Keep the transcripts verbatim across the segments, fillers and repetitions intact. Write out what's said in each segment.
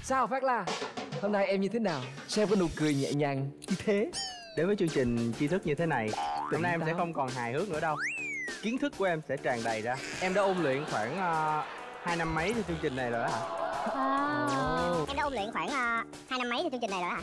Sao Phát La, hôm nay em như thế nào? Sao em có nụ cười nhẹ nhàng như thế? Đến với chương trình tri thức như thế này, hôm nay em sẽ không còn hài hước nữa đâu. Kiến thức của em sẽ tràn đầy ra. Em đã ôn luyện khoảng uh, hai năm mấy cho chương trình này rồi đó hả? À. Em đã ôn luyện khoảng uh, hai năm mấy cho chương trình này rồi hả?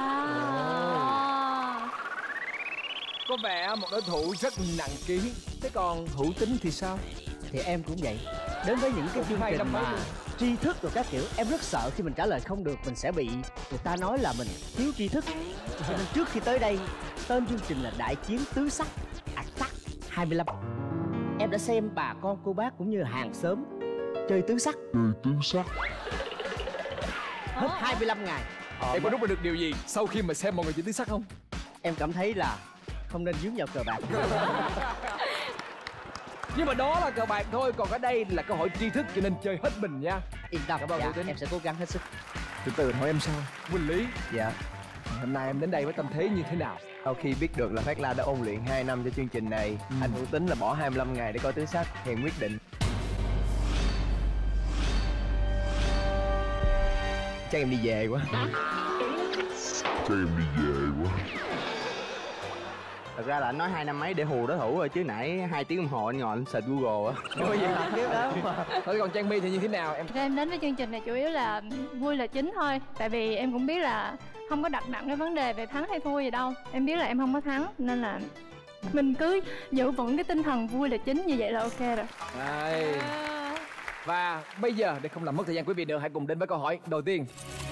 À. Có vẻ một đối thủ rất nặng ký. Thế còn Hữu Tính thì sao? Thì em cũng vậy. Đến với những cái chương trình mà tri thức rồi các kiểu, em rất sợ khi mình trả lời không được mình sẽ bị người ta nói là mình thiếu tri thức. Cho nên trước khi tới đây, tên chương trình là Đại Chiến Tứ Sắc Attack hai mươi lăm. Em đã xem bà con cô bác cũng như hàng xóm chơi tứ sắc. Chơi tứ sắc. Hết hai mươi lăm ngày. Ờ, em có rút ra được điều gì sau khi mà xem mọi người chơi tứ sắc không? Em cảm thấy là không nên dướng vào cờ bạc. Nhưng mà đó là cờ bạc thôi, còn ở đây là câu hỏi tri thức cho nên chơi hết mình nha. Yên tâm, Cảm ơn dạ, Tính. em sẽ cố gắng hết sức. Từ từ hỏi em sao? Quỳnh Lý, Dạ. hôm nay em đến đây với tâm thế như thế nào? Sau khi biết được là Phát La đã ôn luyện hai năm cho chương trình này, ừ. anh Hữu Tính là bỏ hai mươi lăm ngày để coi tứ sắc, thì em quyết định chắc em đi về quá. Chắc em đi về quá. Thật ra là anh nói hai năm mấy để hù đối thủ rồi, chứ nãy hai tiếng đồng hồ anh ngồi anh search Google á. Không có gì làm tiếp đó mà. Thôi còn Trang My thì như thế nào em? Em đến với chương trình này chủ yếu là vui là chính thôi. Tại vì em cũng biết là không có đặt nặng cái vấn đề về thắng hay thua gì đâu. Em biết là em không có thắng nên là mình cứ giữ vững cái tinh thần vui là chính, như vậy là ok rồi. Đây. Và bây giờ để không làm mất thời gian quý vị nữa, hãy cùng đến với câu hỏi đầu tiên.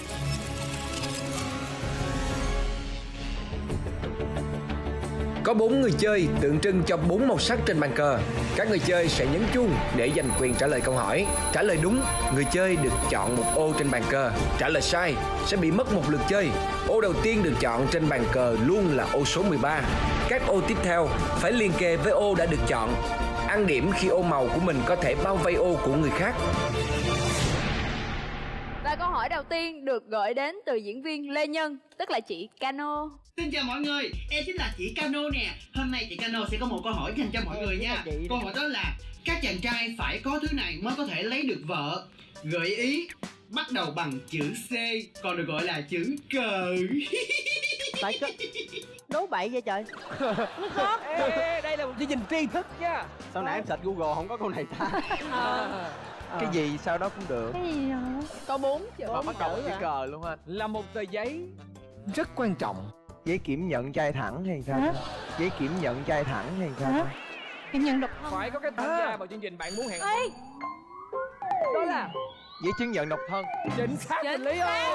Có bốn người chơi tượng trưng cho bốn màu sắc trên bàn cờ. Các người chơi sẽ nhấn chuông để giành quyền trả lời câu hỏi. Trả lời đúng, người chơi được chọn một ô trên bàn cờ. Trả lời sai sẽ bị mất một lượt chơi. Ô đầu tiên được chọn trên bàn cờ luôn là ô số mười ba. Các ô tiếp theo phải liền kề với ô đã được chọn. Ăn điểm khi ô màu của mình có thể bao vây ô của người khác. Và câu hỏi đầu tiên được gửi đến từ diễn viên Lê Nhân, tức là chị Cano. Xin chào mọi người, em chính là chị Cano nè. Hôm nay chị Cano sẽ có một câu hỏi dành cho mọi người nha. Câu hỏi đó là các chàng trai phải có thứ này mới có thể lấy được vợ. Gợi ý bắt đầu bằng chữ C, còn được gọi là chữ cờ. Tại có đố bậy vậy trời. Nó khó. Ê, ê, đây là một chương trình tri thức nha. Sao nãy em search Google không có câu này ta? À. Cái gì sau đó cũng được. Cái gì hả? Có bốn chữ. Và bắt đầu chữ cờ luôn anh. Là một tờ giấy rất quan trọng. Giấy kiểm nhận trai thẳng hay sao? Hả? Giấy kiểm nhận trai thẳng hay sao? Hả? Em nhận độc thân. Phải có cái tham gia vào chương trình bạn muốn hẹn. Ê, Đó là Giấy chứng nhận độc thân. chính xác Chính Quỳnh Lý ơi.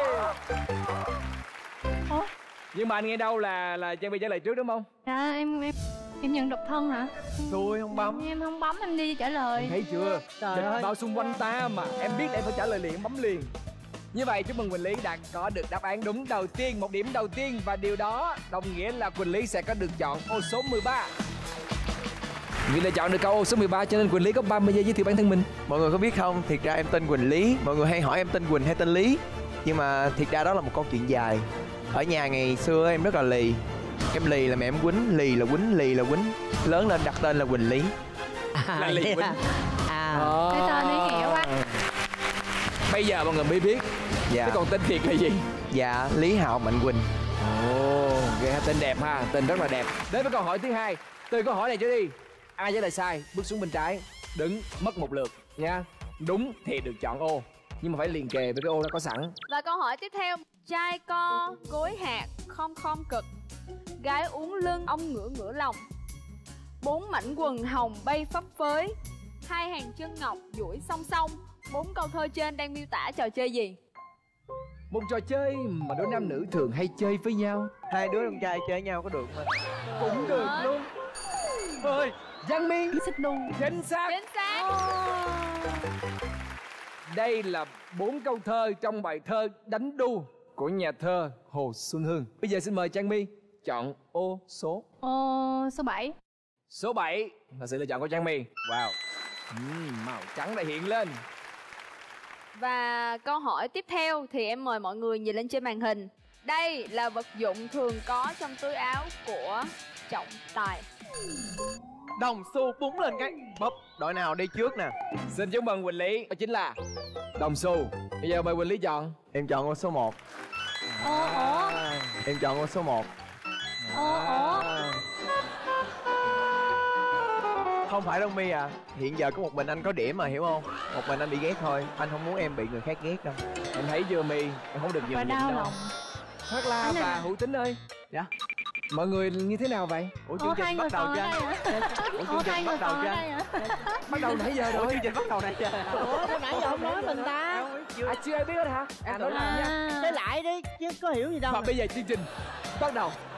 Ủa? Nhưng mà anh nghe đâu là là Trang My trả lời trước đúng không? Dạ em em em nhận độc thân hả? Thôi không bấm. Em không bấm, em đi trả lời. Em thấy chưa? Trời Dịch ơi. bao xung quanh ta mà em biết em phải trả lời liền, bấm liền. Như vậy chúc mừng Quỳnh Lý đã có được đáp án đúng đầu tiên, một điểm đầu tiên, và điều đó đồng nghĩa là Quỳnh Lý sẽ có được chọn ô số mười ba. Vì đã chọn được câu ô số mười ba cho nên Quỳnh Lý có ba mươi giây giới thiệu bản thân mình. Mọi người có biết không, thiệt ra em tên Quỳnh Lý. Mọi người hay hỏi em tên Quỳnh hay tên Lý, nhưng mà thiệt ra đó là một câu chuyện dài. Ở nhà ngày xưa em rất là lì. Em lì là mẹ em quýnh, lì là quýnh, lì là quýnh. Lớn lên đặt tên là Quỳnh Lý. À, Là Lì vậy Quỳnh. à. À. Cái tên ý nghĩa quá. Bây giờ mọi người mới biết. Dạ. Thế còn tên thiệt là gì? Dạ, Lý Hạo Mạnh Quỳnh. Ồ, ghê ha, tên đẹp ha, tên rất là đẹp. Đến với câu hỏi thứ hai. Từ câu hỏi này trở đi, ai trả lời sai bước xuống bên trái, đứng mất một lượt nha. Đúng thì được chọn ô, nhưng mà phải liền kề với cái ô đã có sẵn. và câu hỏi tiếp theo. Trai co, gối hạt, khom khom cực. Gái uốn lưng, ông ngửa ngửa lòng. Bốn mảnh quần hồng bay phấp phới. Hai hàng chân ngọc duỗi song song. Bốn câu thơ trên đang miêu tả trò chơi gì? Một trò chơi mà đôi nam nữ thường hay chơi với nhau. Hai đứa con trai chơi nhau có được không? Cũng được luôn. Ơi, Giang My Xích đu. chính xác. Chính xác. Đây là bốn câu thơ trong bài thơ Đánh Đu của nhà thơ Hồ Xuân Hương. Bây giờ xin mời Trang My chọn ô số. Ô số bảy. Số bảy là sự lựa chọn của Trang My. Wow. Uhm, màu trắng đã hiện lên. Và câu hỏi tiếp theo thì em mời mọi người nhìn lên trên màn hình. Đây là vật dụng thường có trong túi áo của trọng tài. Đồng xu búng lên cái bóp. Đội nào đi trước nè? Xin chúc mừng Quỳnh Lý, đó chính là đồng xu. Bây giờ mời Quỳnh Lý chọn. Em chọn con số một. Ồ ồ Em chọn con số một. ồ ồ. Không phải đâu My à. Hiện giờ có một mình anh có điểm mà, hiểu không? Một mình anh bị ghét thôi. Anh không muốn em bị người khác ghét đâu. Em thấy chưa My, em không được Và nhịn đau đâu. lòng. Phát La Anh và à. Hữu Tính ơi. Dạ. Mọi người như thế nào vậy? Ủa Ồ, chương hai trình người bắt đầu còn ở chưa? đây hả? Ủa Ồ, chương hai trình người bắt đầu còn ở chưa? đây hả? Bắt đầu nãy giờ Ủa rồi. chương trình bắt đầu nãy giờ. Ủa sao nãy giờ không nói mình ta? À chưa ai biết hết hả? Em nói làm nha. À. Nói lại đi chứ có hiểu gì đâu. Và bây giờ chương trình bắt đầu.